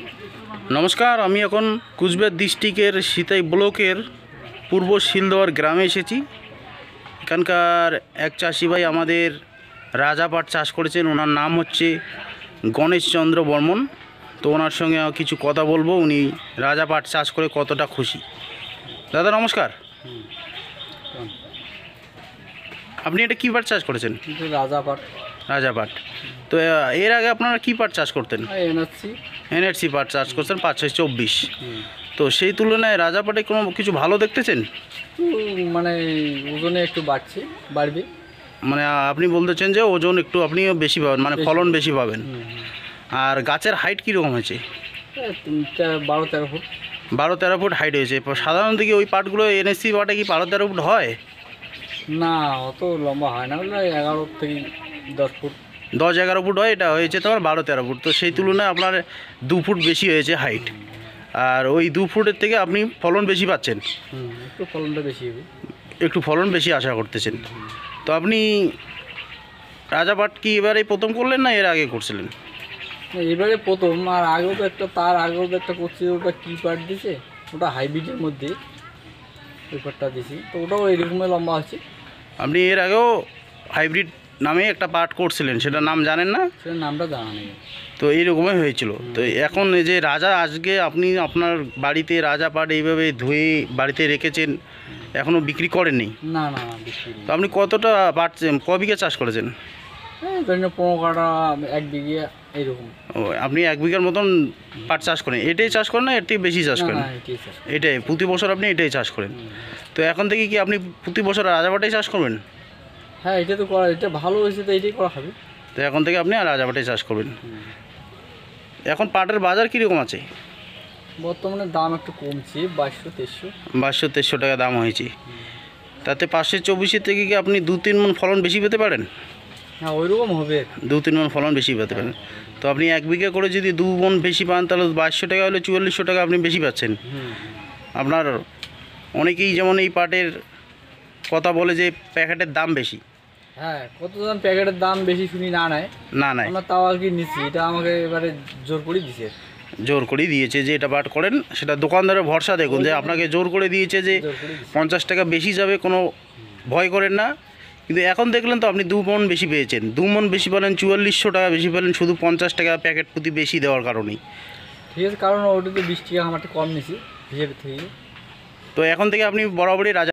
নমস্কার, আমি এখন কুচবিহার ডিস্ট্রিক্টের সিতাই ব্লকের পূর্ব শিলদোয়ার গ্রামে এসেছি। এখানকার এক চাষি ভাই আমাদের রাজা পাট চাষ করেছেন। ওনার নাম হচ্ছে গণেশচন্দ্র বর্মন। তো ওনার সঙ্গে কিছু কথা বলবো, উনি রাজা পাট চাষ করে কতটা খুশি। দাদা নমস্কার, আপনি এটা কী পাট চাষ করেছেন? রাজা পাট। রাজা পাট। তো এর আগে আপনারা কী পাট চাষ করতেন? এনআরসি পাট চাষ করছেন 524। তো সেই তুলনায় রাজা পাটে কোনো কিছু ভালো দেখতেছেন? মানে ওজনে একটু বাড়বে। মানে আপনি বলতেছেন যে ওজন একটু আপনি বেশি পাবেন, মানে ফলন বেশি পাবেন। আর গাছের হাইট কীরকম হয়েছে? 12-13 ফুট। 12-13 ফুট হাইট হয়েছে। সাধারণত কি ওই পাটগুলো এনএসসি পাটে কি 12-13 ফুট হয়? না, অত লম্বা হয় না, 11 থেকে 10 ফুট। 10-11 ফুট হয়, এটা হয়েছে তোমার 12-13 ফুট। তো সেই তুলনায় আপনার 2 ফুট বেশি হয়েছে হাইট। আর ওই 2 ফুটের থেকে আপনি ফলন বেশি পাচ্ছেন। একটু ফলনটা বেশি হবে। একটু ফলন বেশি আশা করতেছেন। তো আপনি রাজা পাট কি এবারেই প্রথম করলেন না এর আগে করছিলেন? এবারে প্রথম। আর আগেও তো একটা করছি, ওটা কী পাট দিছে, ওটা হাইব্রিডের মধ্যে ওই পাটটা দিছি। তো ওটাও এইরকমই লম্বা আছে। আপনি এর আগেও হাইব্রিড নামে একটা পাট করছিলেন, সেটার নাম জানেন না? সেটার নামটা জানা নেই। তো এইরকমই হয়েছিল। তো এখন এই যে রাজা, আজকে আপনি আপনার বাড়িতে রাজা পাট এইভাবে ধুয়ে বাড়িতে রেখেছেন, এখনও বিক্রি করেননি? না না, বিক্রি। তো আপনি কতটা পাট, ক বিঘা চাষ করেছেন? 15 কাঠা, 1 বিঘা এইরকম। ও, আপনি 1 বিঘার মতন পাট চাষ করেন? এটাই চাষ করেন না এর থেকে বেশি চাষ করেন? এটাই প্রতি বছর আপনি এটাই চাষ করেন? তো এখন থেকে কি আপনি প্রতি বছর রাজা পাটেই চাষ করবেন? হ্যাঁ, এটা তো করা, এটা ভালো হয়েছে, তো এটাই করা হবে। তো এখন থেকে আপনি রাজা পাটেই চাষ করবেন। এখন পাটের বাজার কীরকম আছে? বর্তমানে দাম একটু কমছে, 2200-2300 টাকা দাম হয়েছে। তাতে 524 থেকে কি আপনি 2-3 মণ ফলন বেশি পেতে পারেন? হ্যাঁ, ওইরকম হবে। 2-3 মণ ফলন বেশি পেতে পারেন। তো আপনি 1 বিঘা করে যদি 2 মণ বেশি পান, তাহলে 2200 টাকা হলে 4400 টাকা আপনি বেশি পাচ্ছেন। আপনার অনেকেই যেমন এই পাটের কথা বলে যে প্যাকেটের দাম বেশি। হ্যাঁ, কতজন প্যাকেটের দাম বেশি শুনি না নেয়। আমরা তাও আর কি নিচ্ছি, এটা আমাকে এবারে জোর করে দিয়েছে। জোর করেই দিয়েছে যে এটা পাট করেন, সেটা দোকানদারের ভরসা। দেখুন যে আপনাকে জোর করে দিয়েছে যে 50 টাকা বেশি যাবে, কোনো ভয় করেন না। কিন্তু এখন দেখলেন তো আপনি 2 মণ বেশি পেয়েছেন। 2 মণ বেশি পেলেন, 4400 টাকা বেশি পেলেন, শুধু 50 টাকা প্যাকেট প্রতি বেশি দেওয়ার কারণেই। ঠিক আছে, কারণ ওটা তো 20 টাকা আমার কম নিছি হিসেবে থেকে। তো এখন থেকে আপনি বরাবরই রাজা